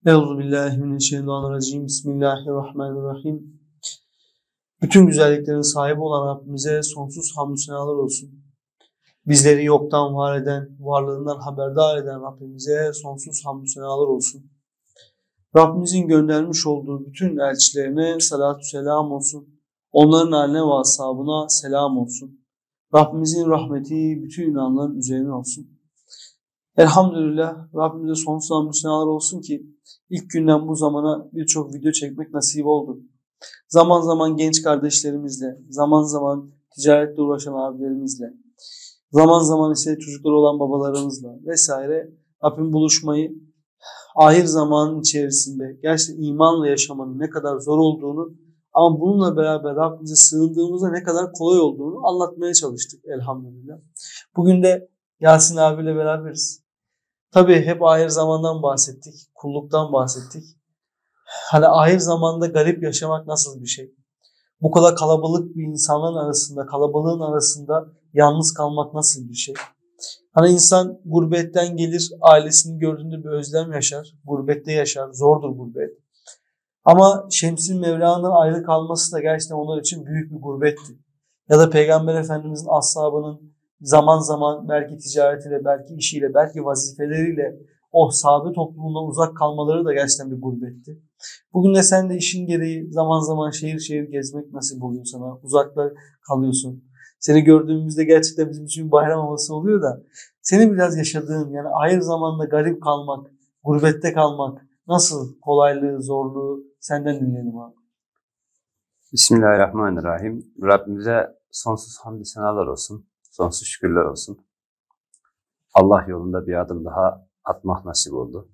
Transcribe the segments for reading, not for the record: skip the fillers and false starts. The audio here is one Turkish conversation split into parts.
Euzubillahimineşşeytanirracim. Bismillahirrahmanirrahim. Bütün güzelliklerin sahibi olan Rabbimize sonsuz hamdü senalar olsun. Bizleri yoktan var eden, varlığından haberdar eden Rabbimize sonsuz hamdü senalar olsun. Rabbimizin göndermiş olduğu bütün elçilerine salatü selam olsun. Onların haline ve ashabına selam olsun. Rabbimizin rahmeti bütün inananların üzerine olsun. Elhamdülillah Rabbimize sonsuz hamdü senalar olsun ki ilk günden bu zamana birçok video çekmek nasip oldu. Zaman zaman genç kardeşlerimizle, zaman zaman ticaretle uğraşan abilerimizle, zaman zaman ise çocukları olan babalarımızla vesaire Rabbim buluşmayı ahir zamanın içerisinde gerçekten imanla yaşamanın ne kadar zor olduğunu ama bununla beraber Rabbimize sığındığımızda ne kadar kolay olduğunu anlatmaya çalıştık elhamdülillah. Bugün de Yasin abiyle beraberiz. Tabii hep ahir zamandan bahsettik, kulluktan bahsettik. Hani ahir zamanda garip yaşamak nasıl bir şey? Bu kadar kalabalık bir insanların arasında, kalabalığın arasında yalnız kalmak nasıl bir şey? Hani insan gurbetten gelir, ailesini gördüğünde bir özlem yaşar, gurbette yaşar, zordur gurbet. Ama Şems'in Mevla'nın ayrı kalması da gerçekten onlar için büyük bir gurbetti. Ya da Peygamber Efendimizin ashabının zaman zaman belki ticaretiyle, belki işiyle, belki vazifeleriyle o sahabe topluluğundan uzak kalmaları da gerçekten bir gurbetti. Bugün de sen de işin gereği zaman zaman şehir şehir gezmek nasip oluyor sana. Uzakta kalıyorsun. Seni gördüğümüzde gerçekten bizim için bir bayram havası oluyor da seni biraz yaşadığın yani ahir zamanda garip kalmak, gurbette kalmak nasıl kolaylığı, zorluğu senden dinleyelim abi. Bismillahirrahmanirrahim. Rabbimize sonsuz hamdü senalar olsun. Sonsuz şükürler olsun. Allah yolunda bir adım daha atmak nasip oldu.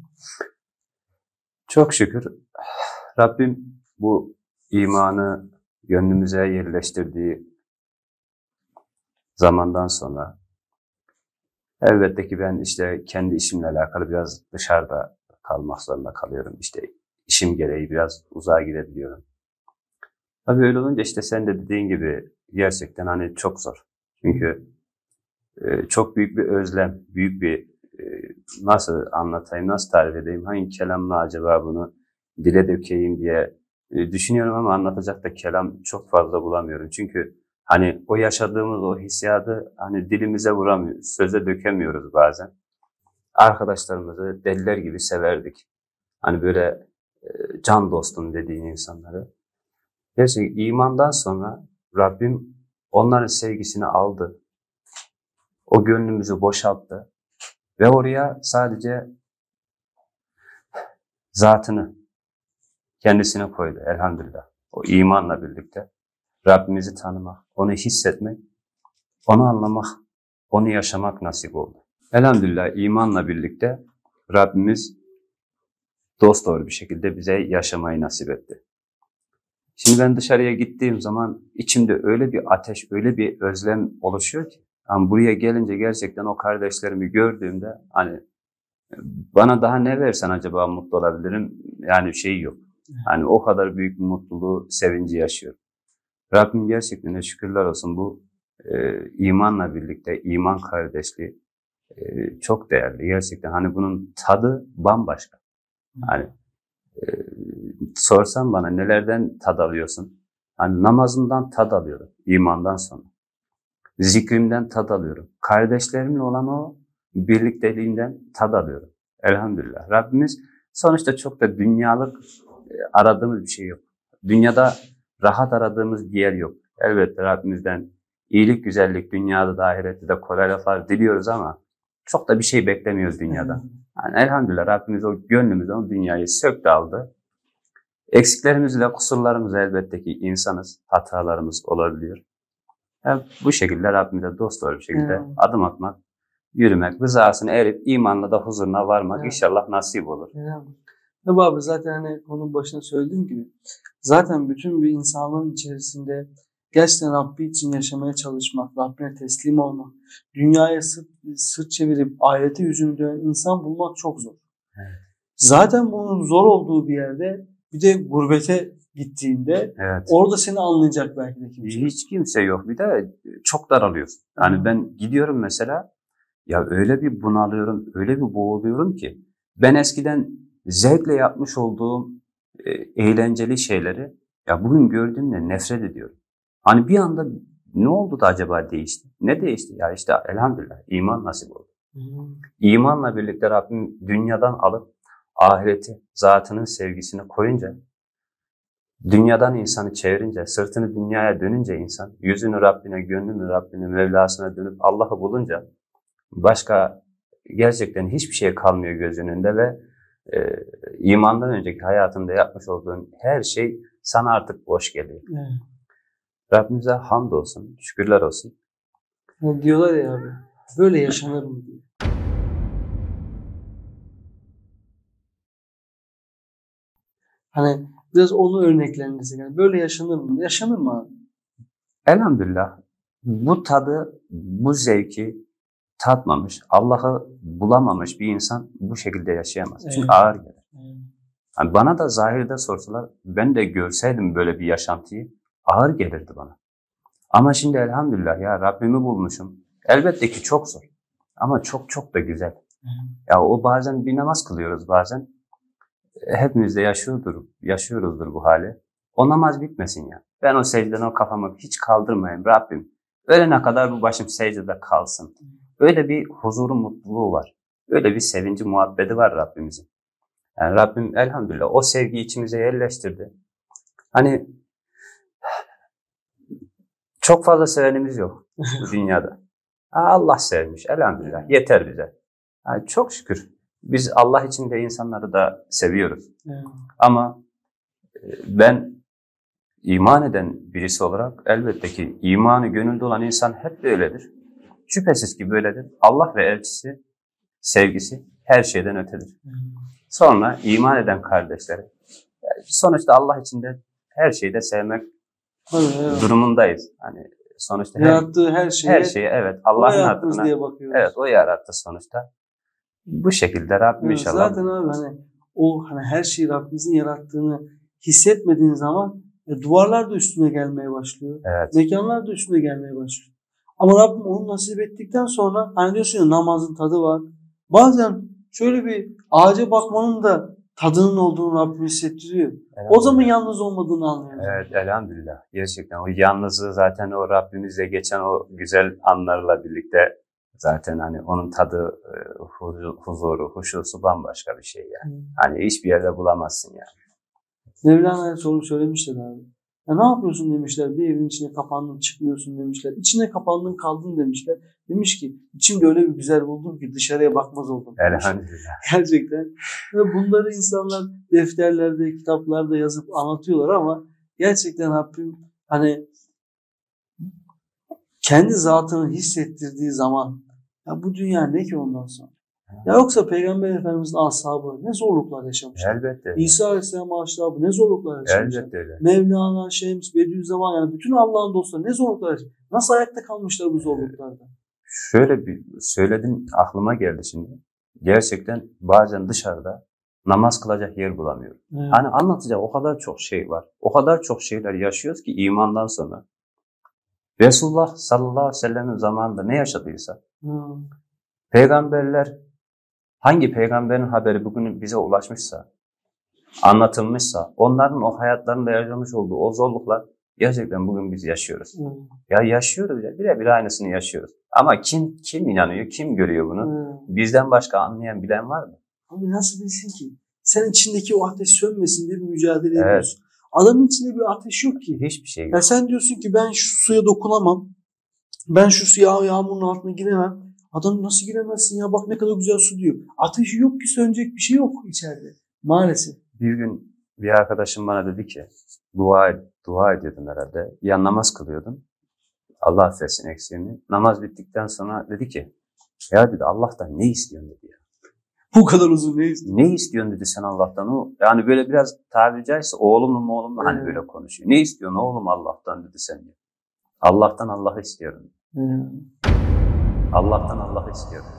Çok şükür Rabbim bu imanı gönlümüze yerleştirdiği zamandan sonra elbette ki ben işte kendi işimle alakalı biraz dışarıda kalmak zorunda kalıyorum. İşte işim gereği biraz uzağa gidebiliyorum. Tabii öyle olunca işte sen de dediğin gibi gerçekten hani çok zor. Çünkü çok büyük bir özlem, büyük bir nasıl anlatayım, nasıl tarif edeyim, hangi kelamla acaba bunu dile dökeyim diye düşünüyorum ama anlatacak da kelam çok fazla bulamıyorum. Çünkü hani o yaşadığımız o hissiyatı hani dilimize vuramıyoruz, söze dökemiyoruz bazen. Arkadaşlarımızı deliler gibi severdik. Hani böyle can dostum dediğin insanları. Gerçekten imandan sonra Rabbim onların sevgisini aldı. O gönlümüzü boşalttı. Ve oraya sadece zatını kendisine koydu elhamdülillah. O imanla birlikte Rabbimizi tanımak, onu hissetmek, onu anlamak, onu yaşamak nasip oldu. Elhamdülillah imanla birlikte Rabbimiz dosdoğru bir şekilde bize yaşamayı nasip etti. Şimdi ben dışarıya gittiğim zaman içimde öyle bir ateş, öyle bir özlem oluşuyor ki. Yani buraya gelince gerçekten o kardeşlerimi gördüğümde hani bana daha ne versen acaba mutlu olabilirim? Yani şey yok. Yani o kadar büyük bir mutluluğu, sevinci yaşıyorum. Rabbim gerçekten şükürler olsun bu imanla birlikte, iman kardeşliği çok değerli. Gerçekten hani bunun tadı bambaşka. Hani sorsan bana nelerden tad alıyorsun? Hani namazımdan tad alıyorum, imandan sonra. Zikrimden tad alıyorum. Kardeşlerimle olan o birlikteliğinden tad alıyorum. Elhamdülillah. Rabbimiz sonuçta çok da dünyalık aradığımız bir şey yok. Dünyada rahat aradığımız bir yer yok. Elbette Rabbimizden iyilik, güzellik, dünyada da ahirette de kolaylıklar diliyoruz ama çok da bir şey beklemiyoruz dünyada. Yani elhamdülillah Rabbimiz o gönlümüzden o dünyayı söktü aldı. Eksiklerimizle, kusurlarımızla elbette ki insanız, hatalarımız olabiliyor. Yani bu şekilde Rabbimize dosdoğru bir şekilde adım atmak, yürümek, rızasını erip imanla da huzuruna varmak inşallah nasip olur. Tabii abi zaten hani konunun başında söylediğim gibi zaten bütün bir insanlığın içerisinde gerçekten Rabbi için yaşamaya çalışmak, Rabbine teslim olmak, dünyaya sırt çevirip ahirete yüzünü dönen insan bulmak çok zor. Evet. Zaten bunun zor olduğu bir yerde bir de gurbete gittiğinde orada seni anlayacak belki de kimse. Hiç kimse yok. Bir de çok daralıyorsun. Yani ben gidiyorum mesela ya öyle bir bunalıyorum, öyle bir boğuluyorum ki ben eskiden zevkle yapmış olduğum eğlenceli şeyleri ya bugün gördüğümde nefret ediyorum. Hani bir anda ne oldu da acaba değişti? Ne değişti? Ya işte elhamdülillah iman nasip oldu. İmanla birlikte Rabbim dünyadan alıp ahireti, zatının sevgisini koyunca, dünyadan insanı çevirince, sırtını dünyaya dönünce insan, yüzünü Rabbine, gönlünü Rabbine, Mevlasına dönüp Allah'ı bulunca başka gerçekten hiçbir şey kalmıyor göz önünde ve imandan önceki hayatında yapmış olduğun her şey sana artık boş geliyor. Evet. Rabbimize hamdolsun, şükürler olsun. O diyorlar ya abi, böyle yaşanır mı diye. Hani biraz onu örneklendirsek. Yani böyle yaşanır mı? Yaşanır mı abi? Elhamdülillah bu tadı, bu zevki tatmamış, Allah'ı bulamamış bir insan bu şekilde yaşayamaz. Çünkü Evet. ağır gelir. Evet. Yani bana da zahirde sorsalar, ben de görseydim böyle bir yaşantıyı ağır gelirdi bana. Ama şimdi elhamdülillah ya Rabbimi bulmuşum. Elbette ki çok zor ama çok çok da güzel. Ya o bazen bir namaz kılıyoruz bazen. Hepimiz de yaşıyoruzdur bu hali. O namaz bitmesin ya. Ben o secdeden o kafamı hiç kaldırmayayım Rabbim. Ölene kadar bu başım secdede kalsın. Öyle bir huzuru, mutluluğu var. Öyle bir sevinci, muhabbeti var Rabbimizin. Yani Rabbim elhamdülillah o sevgiyi içimize yerleştirdi. Hani çok fazla sevenimiz yok bu dünyada. Allah sevmiş elhamdülillah. Yeter bize. Yani çok şükür. Biz Allah için de insanları da seviyoruz. Evet. Ama ben iman eden birisi olarak elbette ki imanı gönülde olan insan hep böyledir. Şüphesiz ki böyledir. Allah ve elçisi sevgisi her şeyden ötedir. Sonra iman eden kardeşleri. Sonuçta Allah için de her şeyi de sevmek durumundayız. Hani sonuçta yarattığı her şeyi evet Allah'ın adına diye bakıyoruz. evet o yarattı sonuçta. Bu şekilde Rabbim Evet, inşallah. zaten abi hani her şeyi Rabbimizin yarattığını hissetmediğin zaman duvarlar da üstüne gelmeye başlıyor. Evet. Mekanlar da üstüne gelmeye başlıyor. Ama Rabbim onu nasip ettikten sonra hani diyorsun ya namazın tadı var. Bazen şöyle bir ağaca bakmanın da tadının olduğunu Rabbim hissettiriyor. O zaman yalnız olmadığını anlıyoruz. Evet elhamdülillah. Gerçekten o yalnızlığı zaten o Rabbimizle geçen o güzel anlarla birlikte zaten hani onun tadı, huzuru, huşusu bambaşka bir şey yani. Hani hiçbir yerde bulamazsın yani. Mevlana'ya soru söylemişler abi. Ya ne yapıyorsun demişler. Bir evin içine kapandın çıkmıyorsun demişler. İçine kapandın kaldın demişler. Demiş ki içimde öyle bir güzel buldum ki dışarıya bakmaz oldum. Elhamdülillah. Gerçekten. Ve bunları insanlar defterlerde, kitaplarda yazıp anlatıyorlar ama gerçekten Rabbim hani kendi zatını hissettirdiği zaman ya bu dünya ne ki ondan sonra? Ya yoksa Peygamber Efendimiz'in ashabı ne zorluklar yaşamışlar. Elbette. İsa Aleyhisselam'ın ashabı ne zorluklar yaşamışlar. Elbette öyle. Mevlana, Şems, Bediüzzaman yani bütün Allah'ın dostları ne zorluklar yaşamışlar. Nasıl ayakta kalmışlar bu zorluklarda? Şöyle bir söyledin aklıma geldi şimdi. Gerçekten bazen dışarıda namaz kılacak yer bulamıyorum. Evet. Hani anlatacak o kadar çok şey var. O kadar çok şeyler yaşıyoruz ki imandan sonra. Resulullah sallallahu aleyhi ve sellem'in zamanında ne yaşadıysa peygamberler hangi peygamberin haberi bugün bize ulaşmışsa, anlatılmışsa, onların o hayatlarında yaşamış olduğu o zorluklar gerçekten bugün biz yaşıyoruz. Ya yaşıyoruz ya, birebir aynısını yaşıyoruz. Ama kim inanıyor, kim görüyor bunu? Bizden başka anlayan, bilen var mı? Abi nasıl bilsin ki? Sen içindeki o ateş sönmesin diye bir mücadele ediyorsun. Adamın içinde bir ateş yok ki. Hiçbir şey yok. Ya sen diyorsun ki ben şu suya dokunamam. Ben şu yağmurun altına giremem. Adam nasıl giremezsin ya bak ne kadar güzel su diyor. Ateşi yok ki sönecek bir şey yok içeride. Maalesef. Bir gün bir arkadaşım bana dedi ki dua ediyordum herhalde. Ya namaz kılıyordum. Allah affetsin eksiğimi. Namaz bittikten sonra dedi ki ya dedi Allah'tan ne istiyorsun dedi ya. Bu kadar uzun ne istiyorsun? Ne istiyorsun dedi sen Allah'tan o. Yani böyle biraz tabiri caizse oğlumla hani böyle konuşuyor. Ne istiyorsun oğlum Allah'tan dedi sen diyor. Allah'tan Allah'ı istiyorum. Allah'tan Allah'ı istiyorum.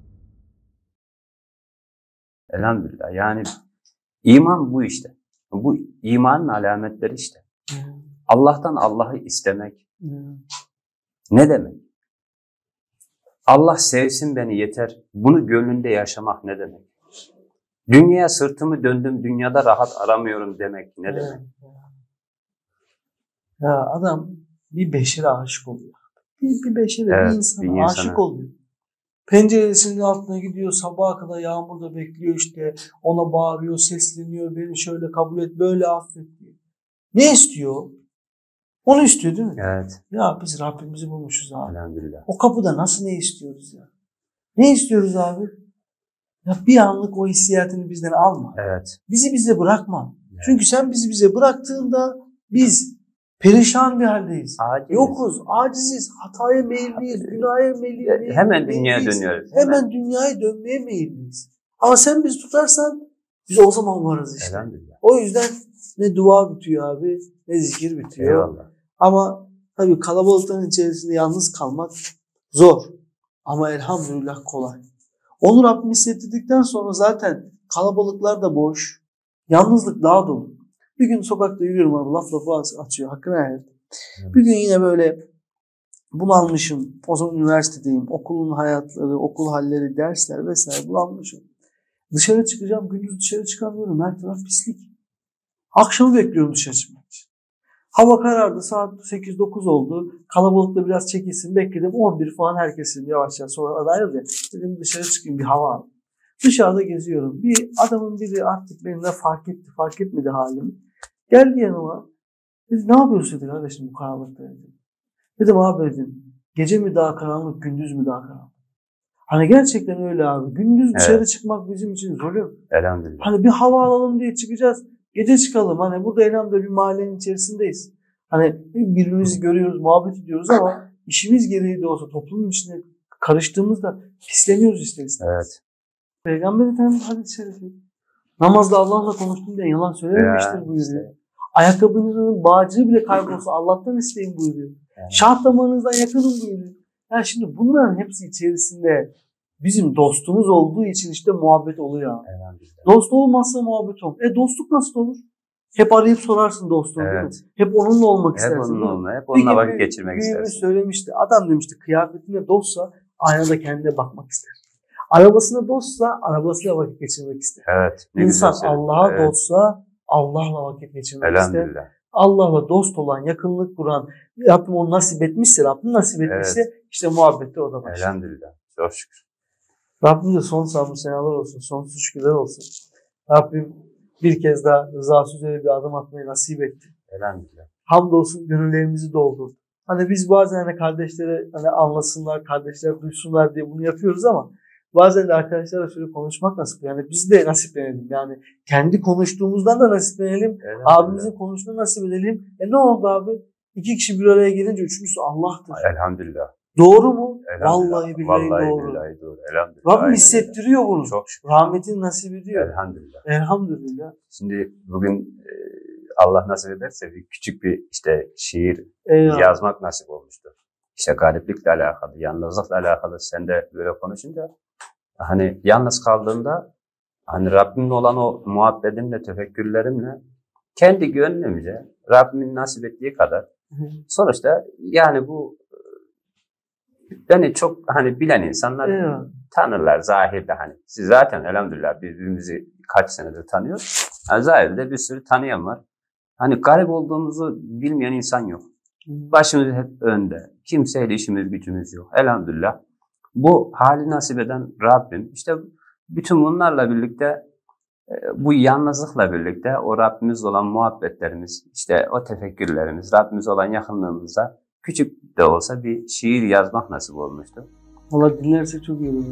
Elhamdülillah. Yani iman bu işte. Bu imanın alametleri işte. Allah'tan Allah'ı istemek. Ne demek? Allah sevsin beni yeter. Bunu gönlünde yaşamak ne demek? Dünyaya sırtımı döndüm, dünyada rahat aramıyorum demek ne demek? Ya adam bir beşere aşık oluyor. Bir beşere, Evet, bir insana bir insana. aşık oluyor. Penceresinin altına gidiyor, sabaha kadar yağmurda bekliyor işte. Ona bağırıyor, sesleniyor, beni şöyle kabul et, böyle affet diyor. Ne istiyor? Onu istiyor değil mi? Evet. Ya biz Rabbimizi bulmuşuz abi. Elhamdülillah. O kapıda nasıl ne istiyoruz ya? Ne istiyoruz abi? Ya bir anlık o hissiyatını bizden alma. Evet. Bizi bize bırakma. Evet. Çünkü sen bizi bize bıraktığında biz perişan bir haldeyiz. Aciziz. Yokuz, aciziz, hataya meyilliyiz, günaha meyilliyiz. Hemen dünyaya dönüyoruz. Hemen dünyaya dönmeye meyilliyiz. Ama sen bizi tutarsan biz o zaman varız işte. Elhamdülillah. O yüzden ne dua bitiyor abi, ne zikir bitiyor. Eyvallah. Ama tabii kalabalıkların içerisinde yalnız kalmak zor. Ama elhamdülillah kolay. Onu Rabbim hissettirdikten sonra zaten kalabalıklar da boş. Yalnızlık daha dolu. Bir gün sokakta yürüyorum abi, laf lafı açıyor. Hakkını helal et. Bir gün yine böyle bunalmışım. O zaman üniversitedeyim. Okulun hayatları, okul halleri, dersler vesaire bunalmışım. Dışarı çıkacağım. Gündüz dışarı çıkamıyorum. Her taraf pislik. Akşamı bekliyorum dışarı çıkmak için. Hava karardı. Saat 8-9 oldu. Kalabalıkta biraz çekilsin. Bekledim. 11 falan herkesin yavaş yavaş sonra ayrıldı. Dedim dışarı çıkayım bir hava alayım. Dışarıda geziyorum. Bir adamın biri artık benimle fark etti. Fark etmedi halimi. Geldi yanıma. Dedi ne yapıyorsun dedi kardeşim bu karanlıkta dedi. Dedim abi dedim. Gece mi daha karanlık, gündüz mü daha karanlık? Hani gerçekten öyle abi. Gündüz dışarı çıkmak bizim için zulüm. Elhamdülillah. Hani bir hava alalım diye çıkacağız. Gece çıkalım. Hani burada elhamdülillah bir mahallenin içerisindeyiz. Hani birbirimizi görüyoruz, muhabbet ediyoruz ama işimiz gereği de olsa toplumun içine karıştığımızda pisleniyoruz ister istemez. Evet. Peygamber Efendimiz hadis-i şerifi. Namazda Allah'la konuştum diye yalan söylememiştir buyuruyor. Ayakkabınızın bağcığı bile kaybolsa Allah'tan isteyin buyuruyor. Evet. Şah damarınızdan yakının buyuruyor. Yani şimdi bunların hepsi içerisinde bizim dostumuz olduğu için işte muhabbet oluyor. Dost olmazsa muhabbet olmaz. Dostluk nasıl olur? Hep arayıp sorarsın dostluğunu değil mi? Hep onunla olmak istersin. Hep onunla olmak, hep onunla vakit geçirmek istersin. Söylemişti. Adam demişti kıyafetine dostsa aynada kendine bakmak ister. Arabasına dostsa arabasıyla vakit geçirmek ister. Evet. İnsan Allah'a dostsa Allah'la vakit geçirmek ister. Allah'la dost olan, yakınlık kuran, Rabbim onu nasip etmişse, Rabbim nasip etmişse işte muhabbette o da başlar. Elhamdülillah. Çok şükür. Rabbim de son sabrı senalar olsun, sonsuz şükürler olsun. Rabbim bir kez daha rızası üzere bir adım atmayı nasip etti. Elhamdülillah. Hamdolsun gönüllerimizi doldurdu. Hani biz bazen hani kardeşlere hani anlasınlar, kardeşler duysunlar diye bunu yapıyoruz ama bazen de arkadaşlarla şöyle konuşmak nasip. Yani biz de nasiplenelim. Yani kendi konuştuğumuzdan da nasiplenelim. Abimizin konuştuğunu nasip edelim. Ne oldu abi? 2 kişi bir araya gelince üçüncüsü Allah'tır. Elhamdülillah. Doğru mu? Vallahi billahi doğru. Elhamdülillah. Rabbim hissettiriyor bunu. Çok şükür. Rahmetini nasip ediyor. Elhamdülillah. Elhamdülillah. Şimdi bugün Allah nasip ederse bir küçük bir işte şiir yazmak nasip olmuştu. İşte galiplikle alakalı, yalnızlıkla alakalı sen de böyle konuşunca hani yalnız kaldığında hani Rabbimle olan o muhabbetimle, tefekkürlerimle kendi gönlümce Rabbimin nasip ettiği kadar sonuçta yani bu beni çok hani bilen insanlar tanırlar zahirde hani. Siz zaten elhamdülillah birbirimizi kaç senedir tanıyoruz. Yani zahirde bir sürü tanıyan var. Hani garip olduğumuzu bilmeyen insan yok. Başımız hep önde. Kimseyle işimiz gücümüz yok. Elhamdülillah. Bu hali nasip eden Rabbim. İşte bütün bunlarla birlikte bu yalnızlıkla birlikte o Rabbimiz olan muhabbetlerimiz, işte o tefekkürlerimiz, Rabbimiz olan yakınlığımızda küçük de olsa bir şiir yazmak nasip olmuştu. Valla dinlersek çok iyi olur.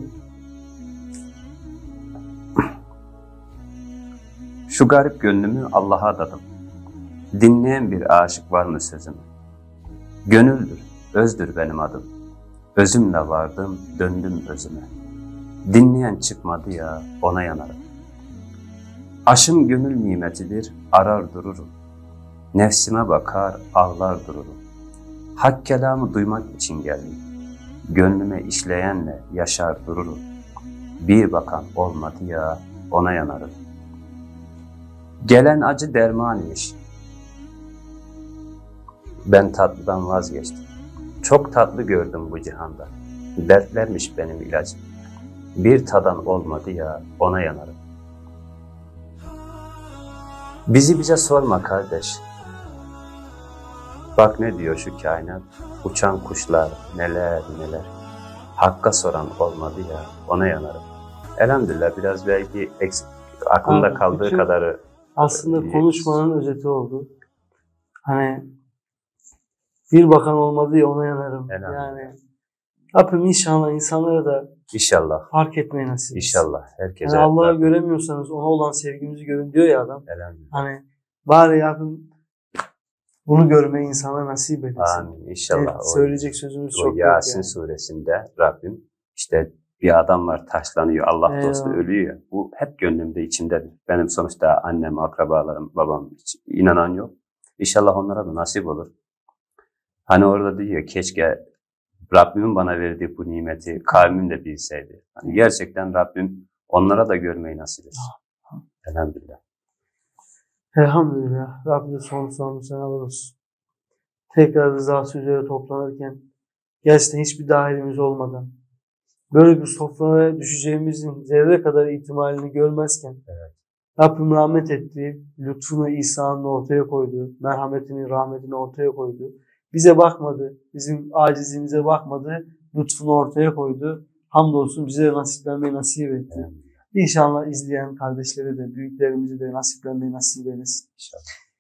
Şu garip gönlümü Allah'a adadım. Dinleyen bir aşık var mı sözüm? Gönüldür, özdür benim adım. Özümle vardım, döndüm özüme. Dinleyen çıkmadı ya, ona yanarım. Aşım gönül nimetidir, arar dururum. Nefsime bakar, ağlar dururum. Hak kelamı duymak için geldim. Gönlüme işleyenle yaşar dururum. Bir bakan olmadı ya, ona yanarım. Gelen acı derman imiş. Ben tatlıdan vazgeçtim. Çok tatlı gördüm bu cihanda. Dertlermiş benim ilacım. Bir tadan olmadı ya, ona yanarım. Bizi bize sorma kardeş. Bak ne diyor şu kainat. Uçan kuşlar neler neler. Hakka soran olmadı ya, ona yanarım. Elhamdülillah biraz belki aklımda Abi, kaldığı bütün kadarı aslında konuşmanın özeti oldu. Hani bir bakan olmadı ya, ona yanarım. Elhamdülillah. Yani Rabbim inşallah insanlara da İnşallah. fark etmeyi nasip etsin. İnşallah. Herkese. Yani Allah'ı göremiyorsanız ona olan sevgimizi görün diyor ya adam. Elhamdülillah. Hani bari Rabbim bunu görmeyi insana nasip etsin. Amin. İnşallah. Evet, söyleyecek sözümüz o çok yok Yasin yani. suresinde Rabbim işte bir adam var taşlanıyor, Allah dostu Eyvallah. ölüyor. Bu hep gönlümde, içimdedir. Benim sonuçta annem, akrabalarım, babam hiç inanan yok. İnşallah onlara da nasip olur. Hani orada diyor keşke Rabbimin bana verdiği bu nimeti kavmim de bilseydi. Hani gerçekten Rabbim onlara da görmeyi nasip etsin. Elhamdülillah. Elhamdülillah. Rabbim sonsuz senalar olsun. Tekrar rızası üzere toplanırken gerçekten hiçbir dahilimiz olmadan böyle bir sofraya düşeceğimizin zerre kadar ihtimalini görmezken Rabbim rahmet etti, lütfunu, ihsanını ortaya koydu, merhametini, rahmetini ortaya koydu. Bize bakmadı, bizim acizimize bakmadı, lütfunu ortaya koydu. Hamdolsun bize de nasiplenmeyi nasip etti. İnşallah izleyen kardeşlere de, büyüklerimize de nasiplenmeyi nasip eylesin. İnşallah.